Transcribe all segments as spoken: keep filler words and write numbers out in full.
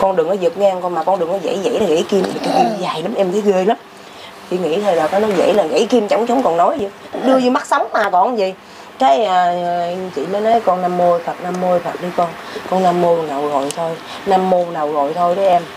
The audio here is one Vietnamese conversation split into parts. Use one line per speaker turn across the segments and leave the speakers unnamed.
con đừng có vượt ngang con, mà con đừng có dãy dãy là gãy kim, cái kim dài lắm em thấy ghê lắm. Chị nghĩ thôi là có nó dãy là gãy kim chẳng chống còn nói gì, đưa vô mắt sống mà còn gì. Cái à, chị mới nói con Nam Mô Phật, Nam Mô Phật đi con, con Nam Mô nào rồi thôi, Nam Mô nào rồi thôi đó em.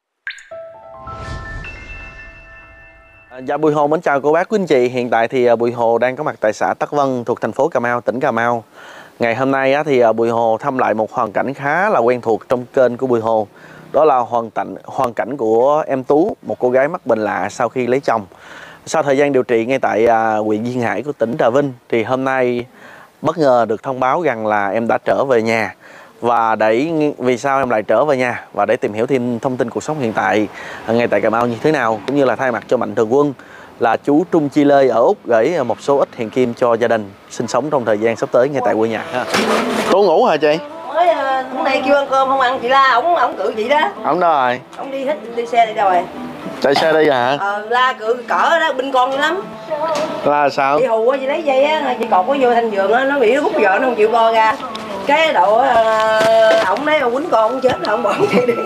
Dạ Bùi Hồ mến chào cô bác quý anh chị. Hiện tại thì Bùi Hồ đang có mặt tại xã Tắc Vân thuộc thành phố Cà Mau, tỉnh Cà Mau. Ngày hôm nay thì Bùi Hồ thăm lại một hoàn cảnh khá là quen thuộc trong kênh của Bùi Hồ. Đó là hoàn cảnh, hoàn cảnh của em Tú, một cô gái mắc bệnh lạ sau khi lấy chồng. Sau thời gian điều trị ngay tại huyện Duyên Hải của tỉnh Trà Vinh thì hôm nay bất ngờ được thông báo rằng là em đã trở về nhà. Và để vì sao em lại trở về nhà và để tìm hiểu thêm thông tin cuộc sống hiện tại ngay tại Cà Mau như thế nào, cũng như là thay mặt cho Mạnh Thường Quân là chú Trung Chi Lê ở Úc gửi một số ít hiện kim cho gia đình sinh sống trong thời gian sắp tới ngay tại quê nhà ha. Tú ngủ hả chị?
Mới hôm nay kêu ăn cơm không ăn, chị la ổng ổng cự chị đó.
Ổng đâu rồi?
Ổng đi hết đi xe đi đâu rồi?
Chạy xe đi hả?
Ờ, la cự cỡ đó binh con lắm.
La sao?
Chị hù quá, chị lấy dây á, chị cột có vô thanh giường á, nó bị nó hút vợ nó không chịu co ra. Cái độ ổng lấy quýnh con không chết rồi ổng bỏ chị đi.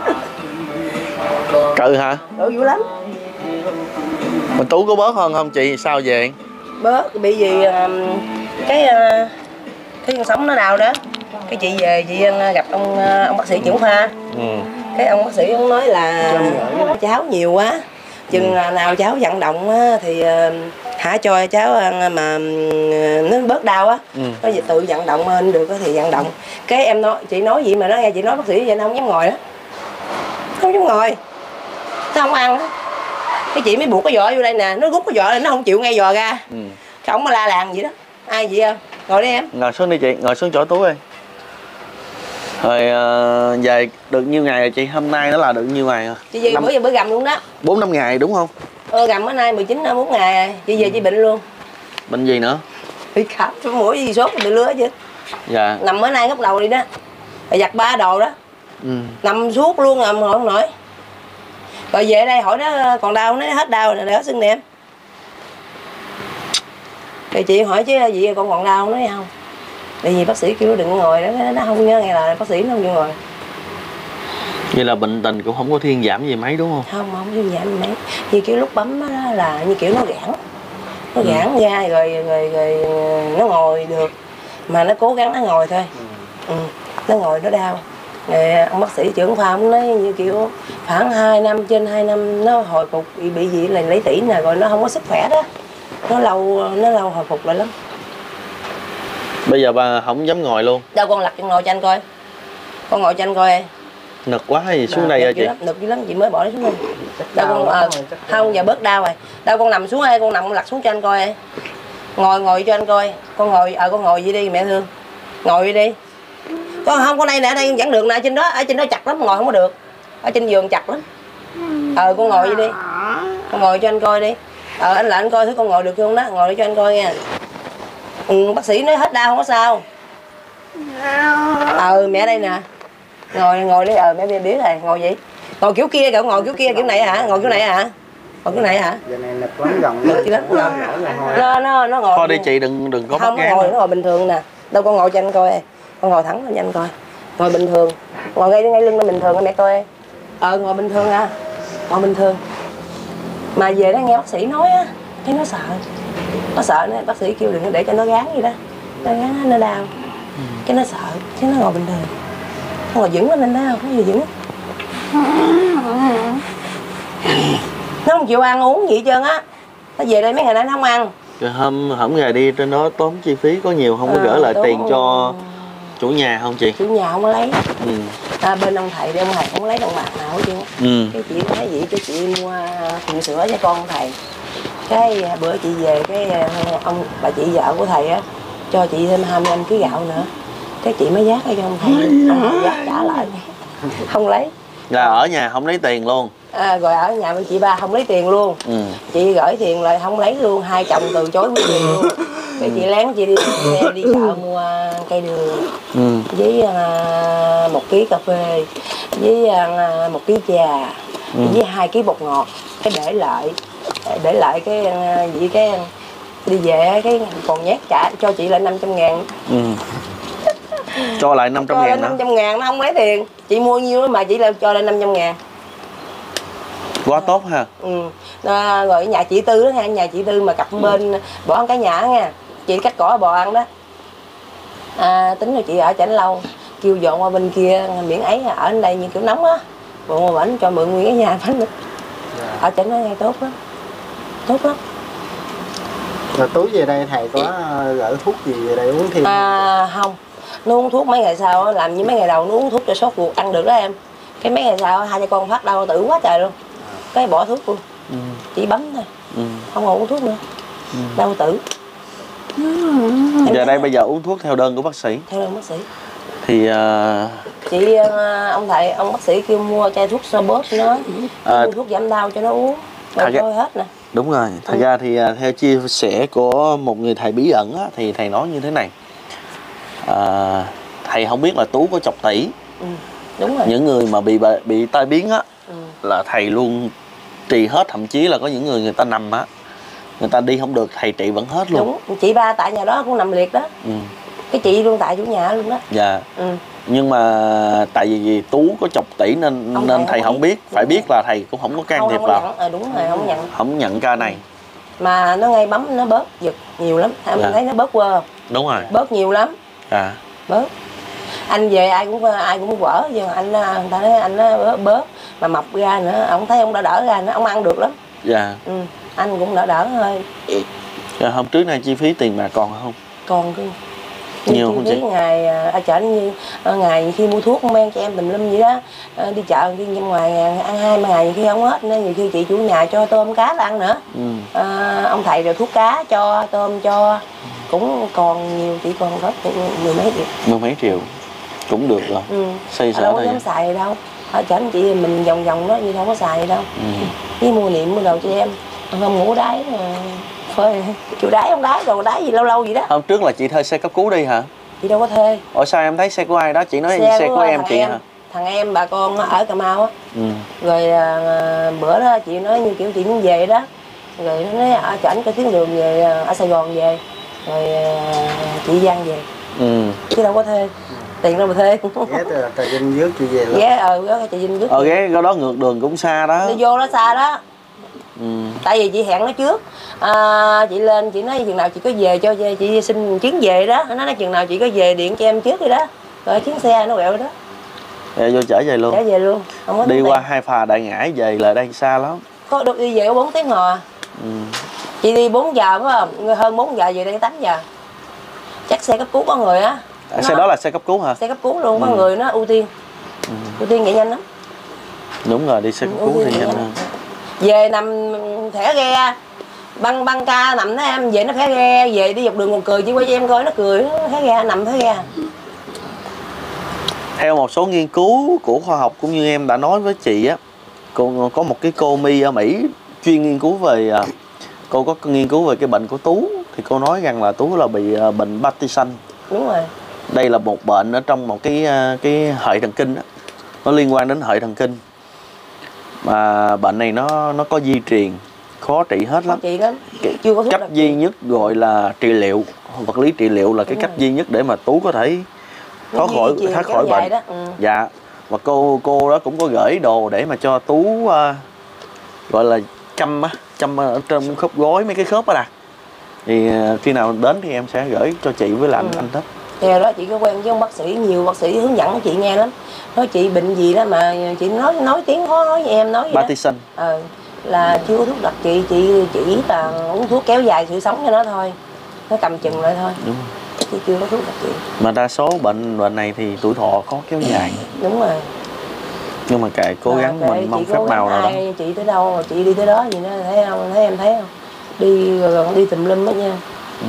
Cự hả?
Cự dữ lắm.
Mà Tú có bớt hơn không chị? Sao vậy?
Bớt bị gì cái cái con sống nó đau đó. Cái chị về chị gặp ông ông bác sĩ trưởng khoa. Ừ. Cái ông bác sĩ ông nói là cháu nhiều quá, chừng nào cháu vận động á, thì hả cho cháu ăn mà nó bớt đau á. Ừ. Nó tự vận động lên được thì vận động. Cái em nói chị nói gì mà nó nghe chị nói bác sĩ vậy nó không dám ngồi đó, không dám ngồi, nó không ăn đó. Cái chị mới buộc cái giỏ vô đây nè, nó rút cái giỏ lên nó không chịu ngay giò ra. Ừ. Cái ổng mà la làng vậy đó. Ai vậy không? Ngồi đi em.
Ngồi xuống đi chị, ngồi xuống chỗ Tú đi. Rồi uh, về được nhiêu ngày rồi chị? Hôm nay nó là được nhiêu ngày rồi?
Chị về năm... bữa giờ bữa gầm luôn đó.
bốn năm ngày đúng không?
Ờ gầm bữa nay mười chín hai mươi mốt ngày rồi. Chị về chị bệnh luôn.
Bệnh gì nữa?
Bị khám số mũi gì sốt bị lứa chứ. Dạ. Nằm bữa nay góc đầu đi đó. Rồi giặt ba đồ đó. Ừ. Nằm suốt luôn à, ngồi không nổi. Rồi về đây hỏi nó còn đau, nó hết đau rồi, đỡ sưng nè em. Thì chị hỏi chứ gì con còn đau, nói không? Tại vì bác sĩ kêu đừng ngồi đó, nó không nhớ nghe là bác sĩ nó không chịu ngồi.
Vậy là bệnh tình cũng không có thuyên giảm gì mấy đúng không?
Không, không thuyên giảm gì mấy. Như kiểu lúc bấm đó là như kiểu nó giãn. Nó giãn ừ. ra rồi, rồi rồi nó ngồi được. Mà nó cố gắng nó ngồi thôi. Ừ. Ừ. Nó ngồi nó đau. Rồi ông bác sĩ trưởng khoa ông nói như kiểu khoảng hai năm trên hai năm nó hồi phục bị, bị gì là lấy tỉ nè, rồi nó không có sức khỏe đó. Nó lâu nó lâu hồi phục lại lắm.
Bây giờ bà không dám ngồi luôn.
Đâu con lật con ngồi cho anh coi. Con ngồi cho anh coi.
Nực quá hay gì xuống đây hả chị?
Lắm, nực dữ lắm, chị mới bỏ nó xuống đây. Đâu con à, không giờ bớt đau rồi. Đâu con nằm xuống đây, con nằm con lật xuống cho anh coi. Ngồi ngồi cho anh coi. Con ngồi ờ à, con ngồi vậy đi mẹ thương. Ngồi đi. Con không con đây nè, đây vẫn được nè, trên đó ở trên đó chặt lắm, ngồi không có được. Ở trên giường chặt lắm. Ờ con ngồi vậy đi. Con ngồi cho anh coi đi. Ờ anh lại anh coi thử con ngồi được không đó, ngồi để cho anh coi nha. Ừ, bác sĩ nói hết đau không có sao. Ờ mẹ đây nè. Ngồi ngồi đi, ờ mẹ biết biết rồi, ngồi vậy. Ngồi kiểu kia kìa, ngồi kiểu kia kiểu này hả? Ngồi kiểu này hả? Ngồi kiểu này hả?
Giờ này nực lắm gần.
Nực chứ lắm. Nó nó nó ngồi.
Thôi đi chị đừng đừng có bắt
không ngồi, nó ngồi bình thường nè. Đâu con ngồi cho anh coi. Con ngồi thẳng lên cho anh coi. Ngồi bình thường. Ngồi ngay ngay lưng nó bình thường mẹ coi. Ờ ngồi bình thường à. Ngồi bình thường. Mà về đó nghe bác sĩ nói á, thấy nó sợ. Nó sợ nó bác sĩ kêu đừng có để cho nó gán gì đó. Nó gán nó đau. Ừ. Cái nó sợ, chứ nó ngồi bình thường. Nó ngồi vững lên lên đó không, có gì vững. Nó không chịu ăn uống gì hết trơn á. Nó về đây mấy ngày nay nó không ăn.
Rồi hôm hổng ngày đi trên đó tốn chi phí có nhiều không, có à, gửi lại tốn... tiền cho chủ nhà không chị?
Chủ nhà không có lấy. Ừ. À, bên ông thầy đi, ông thầy không có lấy đồng bạc nào hết trơn. Ừ. Cái chị nói vậy cho chị mua thùng sữa cho con thầy. Cái bữa chị về cái ông bà chị vợ của thầy á cho chị thêm hai mươi lăm ký gạo nữa. Cái chị mới dát cho ông thầy, ông thầy dát trả lại. Không lấy.
Là ở nhà không lấy tiền luôn.
À, rồi ở nhà bên chị ba không lấy tiền luôn. Ừ. Chị gửi tiền lại không lấy luôn, hai chồng từ chối với tiền luôn. Cái chị lén chị đi xe đi chợ mua cây đường. Ừ. Với uh, một ký cà phê, với uh, một ký trà, ừ. với hai ký bột ngọt. Cái để lại để lại cái gì uh, cái đi về cái còn nhét trả cho chị lại năm trăm ngàn. Ừ.
Cho lại năm trăm
cho
ngàn
lại
đó.
năm trăm ngàn nó không lấy tiền. Chị mua nhiêu mà chị lại cho lại năm trăm ngàn.
Quá tốt ha.
Ừ. À, rồi nhà chị Tư đó nha, nhà chị Tư mà cặp bên bỏ ăn cái nhà nha, chị cắt cỏ bò ăn đó. À, tính rồi chị ở Chảnh Lâu, kêu dọn qua bên kia miễn ấy, ở đây như kiểu nóng á, bộ mà cho mượn nguyên cái nhà bánh nữa. Ở Chảnh nó ngay tốt lắm, tốt lắm.
Rồi tối về đây thầy có gửi thuốc gì về đây uống thêm?
À không, nó uống thuốc mấy ngày sau làm như mấy ngày đầu nó uống thuốc cho sốt ruột ăn được đó em. Cái mấy ngày sau hai cha con phát đau tử quá trời luôn, cái bỏ thuốc luôn. Ừ. Chỉ bấm thôi, ừ. Không còn uống thuốc nữa, ừ. Đau tử.
Ừ. Giờ đây bây giờ uống thuốc theo đơn của bác sĩ.
Theo đơn bác sĩ.
Thì uh...
chị ông thầy ông bác sĩ kêu mua chai thuốc so bóp nó, à, mua thuốc giảm đau cho nó uống, rồi thôi hết nè.
Đúng rồi, thật ừ. ra thì uh, theo chia sẻ của một người thầy bí ẩn á, thì thầy nói như thế này. À, thầy không biết là Tú có chọc tỷ.
Ừ. Đúng rồi.
Những người mà bị bị tai biến á,
ừ. là
thầy luôn trị hết, thậm chí là có những người người ta nằm á, người ta đi không được thầy trị vẫn hết luôn.
Đúng, chị ba tại nhà đó cũng nằm liệt đó. Ừ. Cái chị luôn tại chủ nhà luôn đó.
Dạ. Ừ. Nhưng mà tại vì Tú có chọc tỷ nên ông nên thầy, thầy không, không biết, biết. Phải biết là thầy cũng không có can thiệp vào.
À, đúng rồi, không nhận.
Không nhận ca này.
Mà nó ngay bấm nó bớt giật nhiều lắm, em dạ. thấy nó bớt quơ.
Đúng rồi.
Bớt nhiều lắm.
À.
Bớt. Anh về ai cũng ai cũng quở, nhưng mà anh người ta nói anh nó bớt, bớt mà mập ra nữa, ông thấy ông đã đỡ ra nữa, ông ăn được lắm.
Dạ.
Ừ, anh cũng đỡ đỡ thôi.
Dạ, hôm trước này chi phí tiền mà còn không?
Còn cứ
nhiều không chị?
Ngày ở chợ như ngày khi mua thuốc men cho em tùm lum vậy đó, đi chợ đi trong ngoài ăn hai ba ngày khi không hết, nên nhiều khi chị chủ nhà cho tôm cá là ăn nữa. Ừ. À, ông thầy rồi thuốc cá cho, tôm cho, cũng còn nhiều, chị còn có mười mấy triệu.
Mười mấy triệu cũng được rồi. Ừ. Xây sở
đâu có dám xài đâu. Ở chợ chị mình vòng vòng đó như đâu có xài đâu. Ừ. Với mua niệm mua đồ cho em, không ngủ đáy mà. Phơi, chịu đáy không đáy, đồ đáy gì lâu lâu gì đó.
Hôm trước là chị thuê xe cấp cứu đi hả?
Chị đâu có thuê.
Ủa sao em thấy xe của ai đó? Chị nói
xe,
xe của, của em chị
em,
hả?
Thằng em bà con ở Cà Mau á. Ừ. Rồi à, bữa đó chị nói như kiểu chị muốn về đó. Rồi nó nói ở chảnh có tuyến đường về ở Sài Gòn về. Rồi à, chị Giang về. Ừ. Chứ đâu có thuê. Tiền đâu mà thuê.
Ghé từ Trà Vinh rước chị về luôn.
Ghé ờ ghé Trà Vinh rước.
Ờ ghé cái đó ngược đường cũng xa đó.
Đi vô đó xa đó. Ừ. Tại vì chị hẹn nó trước, à, chị lên chị nói chừng nào chị có về cho chị xin chuyến về đó, nó nói chừng nào chị có về điện cho em trước rồi đó, rồi chuyến xe nó quẹo đó.
Để vô trở về luôn.
Trở về luôn. Không có
đi qua tiền. Hai phà Đại Ngãi về lại đây xa lắm.
Có được đi về có bốn tiếng hồ. Ừ. Chị đi bốn giờ phải không? Hơn bốn giờ về đây tám giờ. Chắc xe cấp cứu có người á.
À, nó... Xe đó là xe cấp cứu hả?
Xe cấp cứu luôn, có ừ. người nó ưu tiên. Ừ. Ưu tiên chạy nhanh lắm.
Đúng rồi, đi xe cấp cứu thì nhanh hơn.
Về nằm thẻ ghe, băng băng ca nằm đó em, về nó thẻ ghe, về đi dọc đường còn cười, chỉ quay cho em coi nó cười, nó thẻ ghe, nằm thẻ ghe.
Theo một số nghiên cứu của khoa học cũng như em đã nói với chị á, cô có một cái cô My ở Mỹ chuyên nghiên cứu về, cô có nghiên cứu về cái bệnh của Tú, thì cô nói rằng là Tú là bị bệnh Parkinson.
Đúng rồi.
Đây là một bệnh ở trong một cái cái hệ thần kinh đó. Nó liên quan đến hệ thần kinh. Mà bệnh này nó nó có di truyền, khó trị hết lắm.
Trị lắm.
Chưa có thuốc cách duy nhất gọi là trị liệu, vật lý trị liệu là cái Đúng cách rồi. duy nhất để mà Tú có thể thoát khỏi thoát khỏi bệnh.
Đó. Ừ.
Dạ. Và cô cô đó cũng có gửi đồ để mà cho Tú uh, gọi là chăm á, chăm ở trong khớp gối, mấy cái khớp đó nè. Thì uh, khi nào đến thì em sẽ gửi cho chị với lại ừ. anh Thích.
Theo đó chị có quen với ông bác sĩ, nhiều bác sĩ hướng dẫn chị nghe lắm. Nói chị bệnh gì đó mà chị nói nói tiếng khó nói với em nói vậy
Parkinson.
đó. Ờ, là chưa có thuốc đặc trị, chị chỉ là uống thuốc kéo dài sự sống cho nó thôi. Nó cầm chừng lại thôi.
Đúng.
Chị chưa có thuốc đặc trị.
Mà đa số bệnh bệnh này thì tuổi thọ có kéo dài.
Đúng rồi.
Nhưng mà kệ cố gắng à, mình mong phép màu nào đó.
Chị tới đâu chị đi tới đó gì đó, thấy không? Thấy em thấy không? Đi gần đi tùm lum hết nha. Ừ.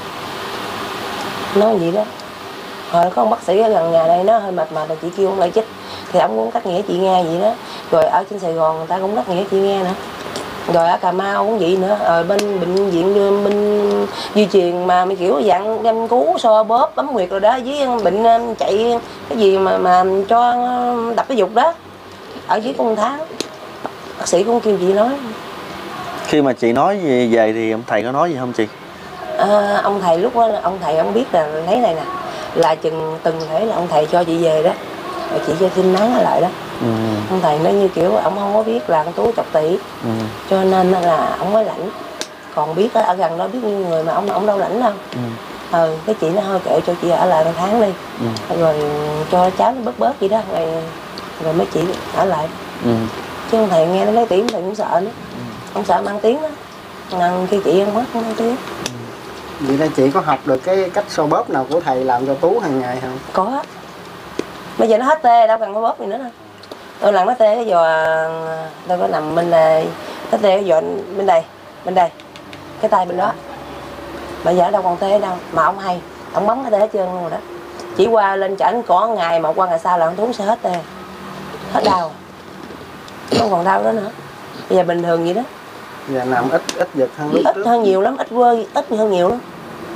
Nói gì đó. Hồi có ông bác sĩ ở gần nhà đây nó hơi mệt mệt là chị kêu ông lại chích, thì ông cũng cắt nghĩa chị nghe vậy đó. Rồi ở trên Sài Gòn người ta cũng cắt nghĩa chị nghe nữa. Rồi ở Cà Mau cũng vậy nữa. Rồi bên bệnh viện bên di truyền mà mấy kiểu dạng đem cứu so bóp bấm nguyệt rồi đó, với bệnh chạy cái gì mà mà cho đập cái dục đó, ở dưới con tháng bác sĩ cũng kêu chị nói.
Khi mà chị nói về, về thì ông thầy có nói gì không chị?
À, ông thầy lúc đó ông thầy ông biết là lấy này nè, là chừng từng thể là ông thầy cho chị về đó, rồi chị cho xin nắng lại đó. Ừ. Ông thầy nói như kiểu ông không có biết là con Tú chọc tỷ, ừ. cho nên là ông mới lãnh. Còn biết ở gần đó biết như người mà ông ông đâu lãnh đâu. Ừ. Ừ, cái chị nó hơi kệ cho chị ở lại một tháng đi, ừ. rồi cho cháu nó bớt bớt gì đó, rồi rồi mấy chị ở lại. Ừ. Chứ ông thầy nghe nó nói tiếng thầy cũng sợ nữa, ừ. ông sợ mang tiếng đó, ngăn khi chị ăn mất không mang tiếng. Ừ.
Vậy là chị có học được cái cách xoa bóp nào của thầy làm cho Tú hàng ngày không?
Có. Bây giờ nó hết tê đâu cần xoa bóp gì nữa đâu. Tôi lần nó tê cái giò tôi có nằm bên đây, nó tê cái giò bên đây, bên đây, cái tay bên đó. Bây giờ đâu còn tê đâu, mà ông hay, ông bấm cái tê hết trơn luôn rồi đó. Chỉ qua lên chảnh có ngày một qua ngày sau là ông Tú sẽ hết tê, hết đau, không còn đau đó nữa. Bây giờ bình thường vậy đó.
Giờ nằm ít ít giật hơn lúc
ít
trước.
hơn nhiều lắm, ít quơ, ít hơn nhiều lắm.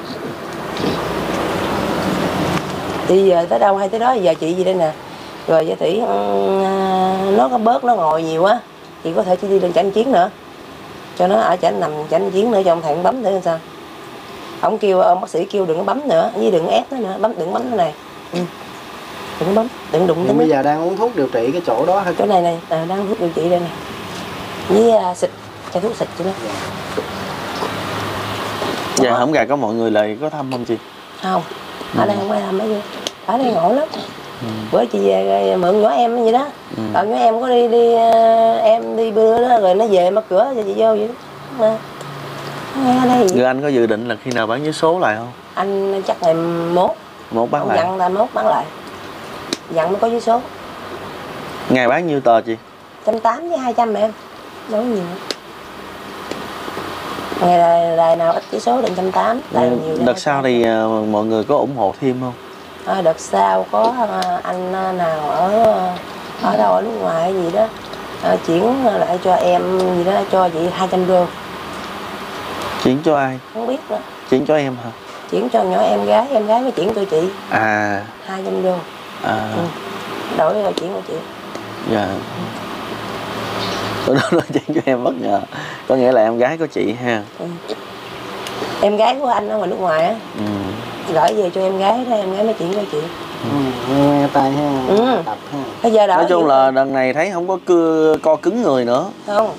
Thì giờ tới đâu hay tới đó, giờ chị gì đây nè. Rồi với Thủy nó có bớt, nó ngồi nhiều á, chị có thể chỉ đi lên chảnh chiến nữa, cho nó ở chảnh nằm chảnh chiến nữa cho ông thầy bấm thử sao. Ông kêu ông bác sĩ kêu đừng có bấm nữa, với đừng ép nó nữa, bấm đừng bấm cái này. Ừ. Đừng bấm, đừng đụng tới.
Bây giờ đang uống thuốc điều trị cái chỗ đó hay
chỗ này này, à, đang thuốc điều trị đây này. Với uh, xịt, cho thuốc xịt cho nó.
Dạ không gà có mọi người lại có thăm không chị?
Không, ở đây không ai thăm mấy gì. Ở đây ngộ lắm. Ừ. Bữa chị về mượn nhỏ em vậy đó. Ừ. Còn nhỏ em có đi đi em đi bữa đó rồi nó về mở cửa cho chị vô vậy đó.
Người anh có dự định là khi nào bán vé số lại không?
Anh chắc ngày mốt.
Mốt bán
ông
lại.
Dặn là mốt bán lại. Dặn mới có vé số.
Ngày bán nhiêu tờ chị?
Trăm tám với hai trăm em. Đâu có nhiều. Ngày đài, đài nào ít vé số định trăm tám.
Đợt sau thì uh, mọi người có ủng hộ thêm không?
À, đợt sau có uh, anh nào ở ở đâu ở nước ngoài gì đó uh, chuyển lại cho em gì đó cho chị hai trăm đô.
Chuyển cho ai?
Không biết nữa.
Chuyển cho em hả?
Chuyển cho nhỏ em gái, em gái mới chuyển cho chị.
À.
hai trăm đô. À. Ừ. Đổi rồi chuyển cho chị.
Dạ. Tôi nói chuyển cho em bất ngờ. Có nghĩa là em gái của chị ha. Ừ.
Em gái của anh ở ngoài nước ngoài á. Ừ. Gửi về cho em gái đó, em gái mới chuyển cho chị.
Ừ, nghe tay ha. Ừ. Tập ha.
Bây giờ
nói chung là đợt này thấy không có cưa co cứng người nữa.
Không.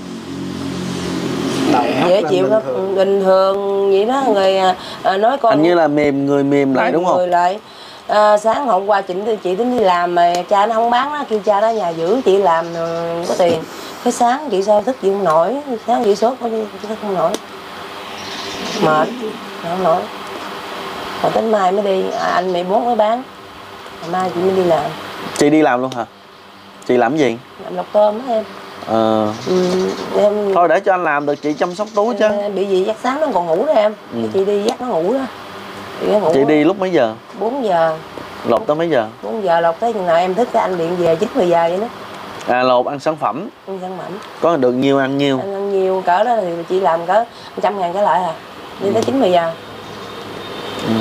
Dễ chịu lắm, bình thường vậy đó, người à, nói con
hình như là mềm người mềm lại đúng không?
Người lại à, sáng hôm qua chị chị tính đi làm mà cha nó không bán nó, kêu cha nó nhà giữ chị làm có tiền. Cái sáng chị sao thức chị không nổi, sáng chị sốt nó đi thức không nổi, mệt không nổi. Rồi tới mai mới đi, à, anh mười bốn mới bán, mai chị mới đi làm.
Chị đi làm luôn hả? Chị làm gì?
Làm lọc tôm đó em.
Ờ.
Ừ, em...
Thôi để cho anh làm được chị chăm sóc Tú chứ.
Bị gì dắt sáng nó còn ngủ đó em. Ừ. Chị đi dắt nó ngủ đó. Chị, ngủ
chị đi lúc mấy giờ?
bốn giờ.
Lột tới mấy giờ?
bốn giờ lột tới chừng nào em thức cái anh điện về chín mười giờ vậy đó.
À lột ăn sản phẩm.
Ăn sản phẩm.
Có được nhiều ăn nhiều.
Ăn, ăn nhiều cỡ đó thì chị làm cỡ một trăm ngàn trở lại à. Đi ừ. tới chín mười giờ. Ừ.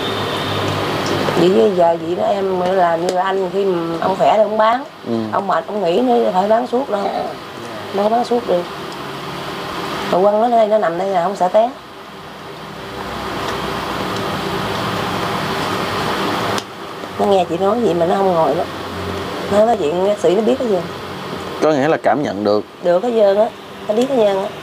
Vậy giờ vậy đó em làm như anh khi ông khỏe thì ông bán. Ừ. Ông mệt ông nghỉ nữa phải bán suốt đâu. Đâu có bán suốt được. Rồi Quân nó đây nó nằm đây là không sợ té. Nó nghe chị nói gì mà nó không ngồi đó. Nó nói chuyện bác sĩ nó biết cái gì.
Có nghĩa là cảm nhận được.
Được cái dơn á, nó biết cái dơn á.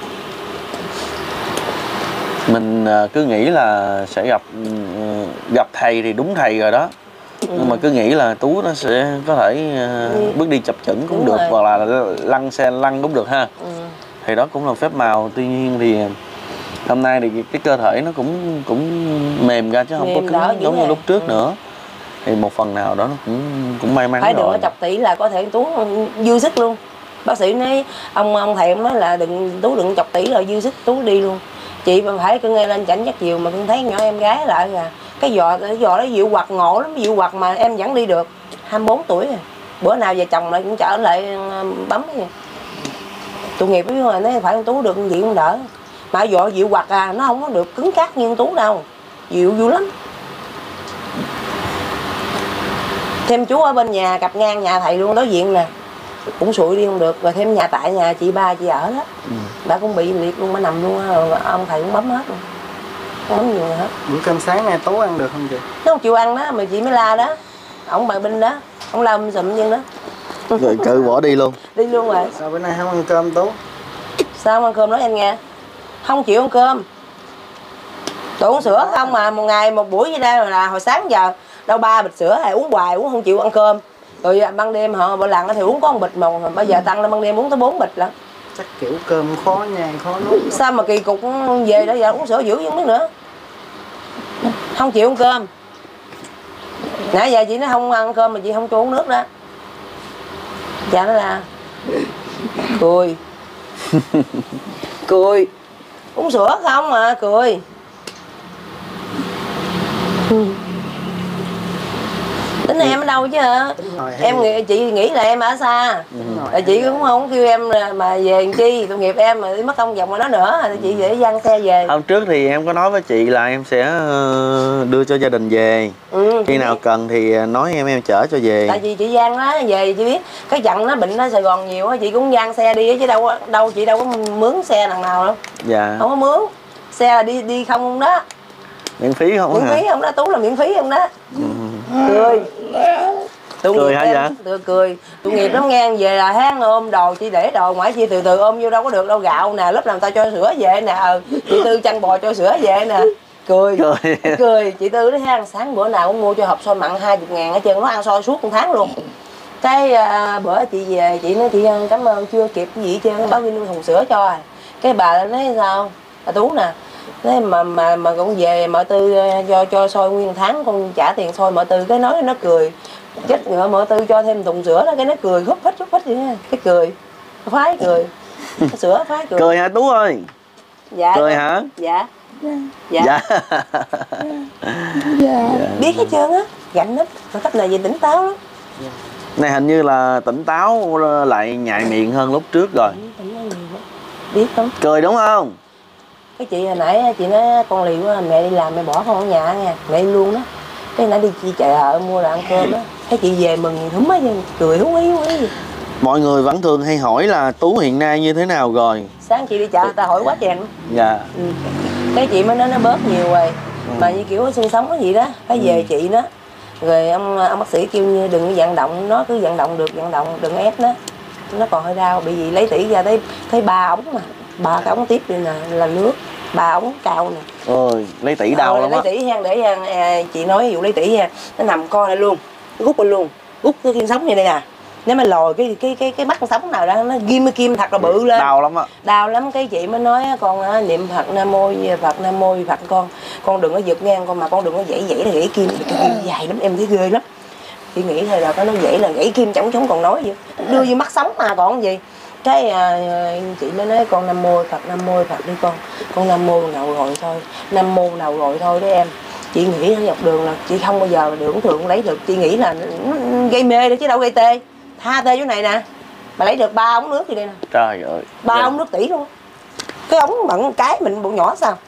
Mình cứ nghĩ là sẽ gặp gặp thầy thì đúng thầy rồi đó. Ừ. Nhưng mà cứ nghĩ là Tú nó sẽ có thể ừ. bước đi chập chững cũng đúng được rồi. Hoặc là lăn xe lăn cũng được ha. Ừ. Thì đó cũng là phép màu. Tuy nhiên thì hôm nay thì cái cơ thể nó cũng cũng mềm ra chứ không mềm có cứng giống như lúc trước ừ. nữa. Thì một phần nào đó nó cũng cũng may mắn
phải
rồi.
Đừng có chọc tỷ là có thể Tú dư sức luôn. Bác sĩ nói ông ông thầy ông nói là đừng Tú đừng chọc tỷ rồi dư sức Tú đi luôn. Chị mà phải cứ nghe lên chảnh chắc chiều mà con thấy nhỏ em gái lại là cái giò cái giò đó dịu quặt ngộ lắm, dịu quặt mà em vẫn đi được. hai mươi bốn tuổi rồi. Bữa nào về chồng lại cũng trở lại bấm vậy. Tội nghiệp với mà nói phải con Tú được gì cũng đỡ. Mà giò dịu quặt à, nó không có được cứng cáp như con Tú đâu. Dịu dữ lắm. Thêm chú ở bên nhà cặp ngang nhà thầy luôn đối diện nè. Cũng sụi đi không được. Rồi thêm nhà tại nhà chị ba chị ở đó. Ừ. Bà cũng bị liệt luôn, bà nằm luôn. Rồi ông thầy cũng bấm hết luôn. Không nhiều hết.
Bữa cơm sáng nay Tú ăn được không chị?
Nó không chịu ăn đó mà chị mới la đó. Ổng bài binh đó, ổng la um sùm vậy đó.
Rồi cự bỏ đi luôn.
Đi luôn rồi.
Sao bữa nay không ăn cơm Tú?
Sao không ăn cơm nói anh nghe? Không chịu ăn cơm. Tôi uống sữa không mà một ngày một buổi vậy đây là hồi sáng giờ đâu ba bịch sữa hay uống hoài uống không chịu ăn cơm. Rồi ban đêm họ mỗi lần thì uống có một bịch mà bây giờ tăng lên ban đêm uống tới bốn bịch lận.
Chắc kiểu cơm khó nhai khó nuốt.
Sao mà kỳ cục về đó giờ uống sữa dữ không biết nữa. Không chịu ăn cơm. Nãy giờ chị nói không ăn cơm mà chị không cho uống nước đó. Dạ nó là cười. Cười. Uống sữa không mà cười. Tính em ở đâu chứ hả? Em nghĩ, chị nghĩ là em ở xa. Ừ. Chị cũng không kêu em mà về làm chi, tội nghiệp em mà đi mất công vòng mà nó nữa thì chị dễ dăng xe về.
Hôm trước thì em có nói với chị là em sẽ đưa cho gia đình về. Ừ, khi nào biết. Cần thì nói em em chở cho về.
Tại vì chị Giang đó về chị biết cái chặng nó bệnh ở Sài Gòn nhiều á, chị cũng giăng xe đi chứ đâu đâu chị đâu có mướn xe lần nào đâu.
Dạ.
Không có mướn. Xe là đi đi không không đó.
Miễn phí không
miễn
hả?
Miễn phí không đó, Tú là miễn phí không đó. Ừ. Cười. Tụi
cười hả vậy?
Tôi cười. Tụi nghiệp lắm nghe, về là hán ôm đồ chị để đồ ngoại chị từ từ ôm vô đâu có được đâu, gạo nè, lúc nào tao cho sữa về nè, ừ, chị Tư chăn bò cho sữa về nè. Cười. Cười. Cười. Chị Tư nói hang sáng bữa nào cũng mua cho hộp xôi mặn hai mươi ngàn hết trơn, nó ăn xôi suốt một tháng luôn. Cái à, bữa chị về chị nói chị cảm ơn chưa kịp cái gì hết trơn, báo Vinh thùng sữa cho rồi. Cái bà nói sao? Bà Tú nè. Thế mà mà mà con về mợ Tư cho cho sôi nguyên tháng con trả tiền sôi mợ Tư, cái nói nó cười chết ngựa, mợ Tư cho thêm thùng sữa đó, cái nó cười húp hít húp hít vậy nha, cái cười phái cười cái sữa phái cười.
Cười hả Tú ơi?
Dạ.
Cười hả?
Dạ. Dạ. Dạ.
Dạ.
Dạ. Biết hết trơn á, gạnh lắm, mà cấp này về tỉnh táo lắm.
Này hình như là tỉnh táo lại nhại miệng hơn lúc trước rồi.
Biết không?
Cười đúng không?
Cái chị hồi nãy chị nói con liều quá, mẹ đi làm mẹ bỏ con ở nhà nha, mẹ đi luôn đó. Cái nãy đi chị chợ mua đồ ăn cơm đó, thấy chị về mừng húm á, cười hú ý hú ý.
Mọi người vẫn thường hay hỏi là Tú hiện nay như thế nào rồi.
Sáng chị đi chợ người ta hỏi quá chèn.
Dạ.
Ừ. Cái chị mới nói nó bớt nhiều rồi. Ừ. Mà như kiểu sinh sống cái gì đó, phải về ừ. chị đó. Rồi ông ông bác sĩ kêu như đừng vận động, nó cứ vận động được vận động, đừng ép nó. Nó còn hơi đau, bị gì lấy tỉ ra thấy thấy ba ống mà, ba cái ống tiếp đây nè là nước, ba ống cao nè.
Ôi, lấy tỉ đau
ờ,
lắm
lấy
á.
tỉ ha, để à, chị nói ví dụ lấy tỉ ha, nó nằm co lại luôn, rút lên luôn, rút cái kim sống như đây nè. Nếu mà lòi cái cái cái cái mắt con sống nào đó nó ghim cái kim thật là bự lên.
Đau lắm á.
Đau lắm, cái chị mới nói con á, niệm Phật Nam Mô Phật Nam Mô Phật con. Con đừng có giật ngang con, mà con đừng có dãy dãy là gãy kim, cái kim dài lắm em thấy ghê lắm. Chị nghĩ thôi là nó dãy là gãy kim chống chống còn nói gì. Đưa vô mắt sống mà còn gì. Cái à, chị mới nói con Nam Mô Phật Nam Mô Phật đi con. Con Nam Mô nào rồi thôi, Nam Mô nào rồi thôi đó em. Chị nghĩ dọc đường là chị không bao giờ đường thượng lấy được, chị nghĩ là gây mê đó chứ đâu gây tê. Tha tê chỗ này nè, mà lấy được ba ống nước gì đây nè.
Trời ơi.
Ba ống nước tỷ luôn. Cái ống bận cái mình bộ nhỏ sao?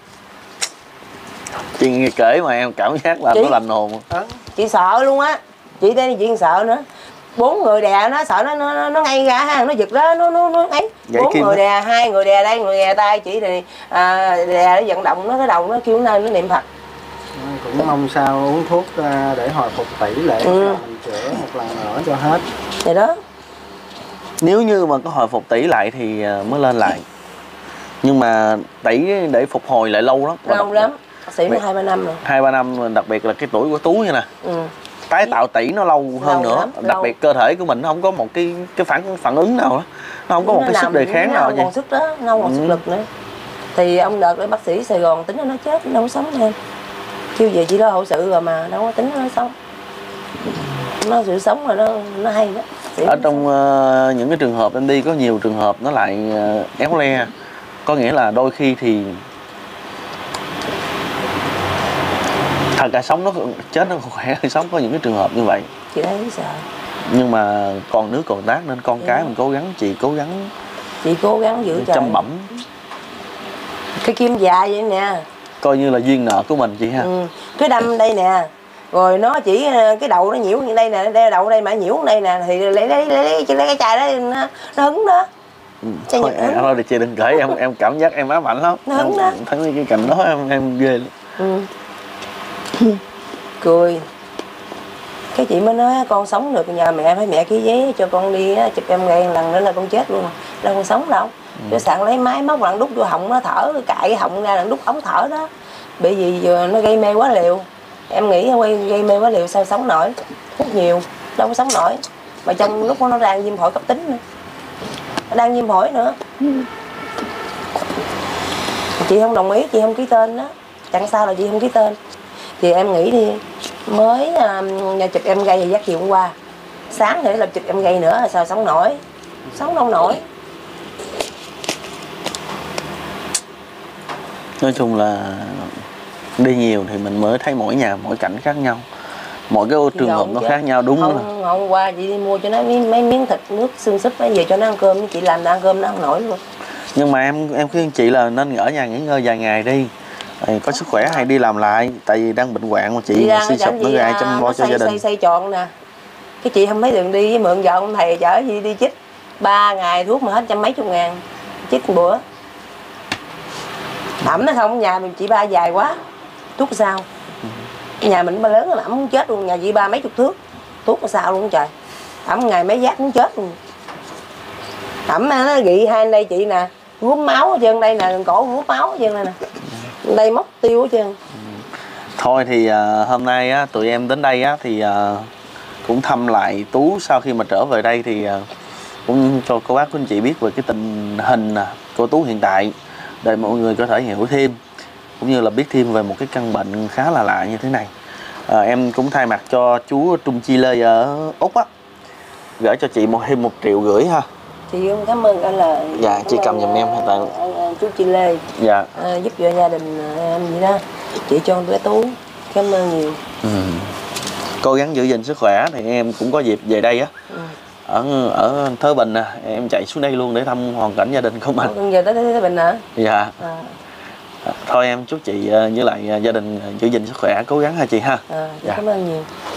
Chị nghe kể mà em cảm giác là chị, nó lành hồn.
Chị sợ luôn á. Chị đây chị sợ nữa. Bốn người đè nó sợ nó nó nó ngay ra ha, nó giật đó nó nó nó ấy. Bốn người đè, hai người đè đây, người đè tay chị thì à, đè nó vận động nó cái đầu nó kêu nó nó niệm Phật.
Cũng mong sao uống thuốc để hồi phục tỷ lệ ừ. mình chữa một lần nữa cho hết.
Vậy đó.
Nếu như mà có hồi phục tỷ lại thì mới lên lại. Nhưng mà tỷ để phục hồi lại lâu lắm.
Lâu lắm. Bác sĩ nói hai ba năm rồi.
Hai ba năm, đặc biệt là cái tuổi của Tú như nè. Ừ. Tái tạo tỷ nó lâu hơn lâu nữa lắm, đặc lâu. Biệt cơ thể của mình nó không có một cái cái phản phản ứng nào đó, nó không có nó một cái sức đề kháng nào
gì. Còn sức đó, nó không còn ừ. sức lực nữa. Thì ông đợt để bác sĩ Sài Gòn tính nó chết, nó không sống thêm. Kêu về chỉ lo hậu sự rồi mà đâu có tính nó sống. Nó sự sống mà nó nó hay đó. Sĩ
ở trong uh, những cái trường hợp em đi có nhiều trường hợp nó lại uh, éo le, có nghĩa là đôi khi thì thật ra sống nó chết nó khỏe hơn sống, có những cái trường hợp như vậy.
Chị thấy sợ.
Nhưng mà còn nước còn tác nên con ừ. cái mình cố gắng, chị cố gắng.
Chị cố gắng giữ trời.
Chăm bẩm.
Cái kim dạ vậy nè.
Coi như là duyên nợ của mình chị ha. Ừ.
Cái đâm đây nè. Rồi nó chỉ cái đầu nó nhiễu như đây nè, đây đầu đây mà nhiễu đây nè thì lấy lấy lấy lấy, lấy cái chai đó nó, nó hứng đó.
Ừ. Thôi, em, thôi chị đừng kể em em cảm giác em ám ảnh lắm.
Nó hứng đó.
Em thấy cái cảnh đó em em ghê lắm.
Ừ. Cười. Cái chị mới nói con sống được, nhờ mẹ phải mẹ ký giấy cho con đi chụp em gay lần nữa là con chết luôn, đâu con sống đâu. Ừ. Cái sạn lấy máy móc lần đút vô họng nó thở, cạy họng ra lần đút ống thở đó, bởi vì nó gây mê quá liều. Em nghĩ gây mê quá liều sao sống nổi, hút nhiều đâu có sống nổi, mà trong lúc nó đang viêm phổi cấp tính nữa, nó đang viêm phổi nữa. Ừ. Chị không đồng ý, chị không ký tên đó, chẳng sao là chị không ký tên. Thì em nghĩ đi, mới uh, chụp em gay thì dắt chiều hôm qua, sáng thì làm chụp em gay nữa là sao sống nổi, sống đâu nổi.
Nói chung là đi nhiều thì mình mới thấy mỗi nhà mỗi cảnh khác nhau, mỗi cái trường hợp nó chứ. Khác nhau đúng không? Hôm,
hôm qua chị đi mua cho nó mấy, mấy miếng thịt nước xương súp về cho nó ăn cơm, chị làm nó ăn cơm nó không nổi luôn.
Nhưng mà em em khuyên chị là nên ở nhà nghỉ ngơi vài ngày đi, có sức khỏe hay đi làm lại, tại vì đang bệnh hoạn mà chị suy sụp nữa ra chăm lo cho gia đình.
Xây xây trọn nè, cái chị không mấy đường đi với mượn vợ ông thầy chở gì đi chích ba ngày thuốc mà hết trăm mấy chục ngàn chích một bữa. Ẩm nó không, nhà mình chị ba dài quá, thuốc sao? Ừ. Nhà mình ba lớn là ẩm muốn chết luôn, nhà chị ba mấy chục thước, thuốc sao luôn trời. Ẩm ngày mấy giác muốn chết luôn. Ẩm nó gị hai đây chị nè, gúm máu ở trên đây nè, cổ gúm máu ở trên đây nè, đây móc tiêu ở trên.
Thôi thì uh, hôm nay á, tụi em đến đây á, thì uh, cũng thăm lại Tú sau khi mà trở về đây thì uh, cũng cho cô bác của anh chị biết về cái tình hình uh, của Tú hiện tại, để mọi người có thể hiểu thêm, cũng như là biết thêm về một cái căn bệnh khá là lạ như thế này. À, em cũng thay mặt cho chú Trung Chi Lê ở Úc á, gửi cho chị một thêm một triệu rưỡi ha.
Chị cũng cảm ơn anh là.
Dạ, chị cầm giùm em tại
chú Chi Lê.
Dạ.
À, giúp cho gia đình em vậy đó. Chị cho bé Tú, cảm ơn nhiều.
Ừ. Cố gắng giữ gìn sức khỏe, thì em cũng có dịp về đây á. Ừ. Ở ở Thới Bình nè, em chạy xuống đây luôn để thăm hoàn cảnh gia đình của mình.
Con về tới Thới Bình hả?
Dạ. À. Thôi em chúc chị với lại gia đình giữ gìn sức khỏe, cố gắng ha chị ha.
À, dạ. Cảm ơn nhiều.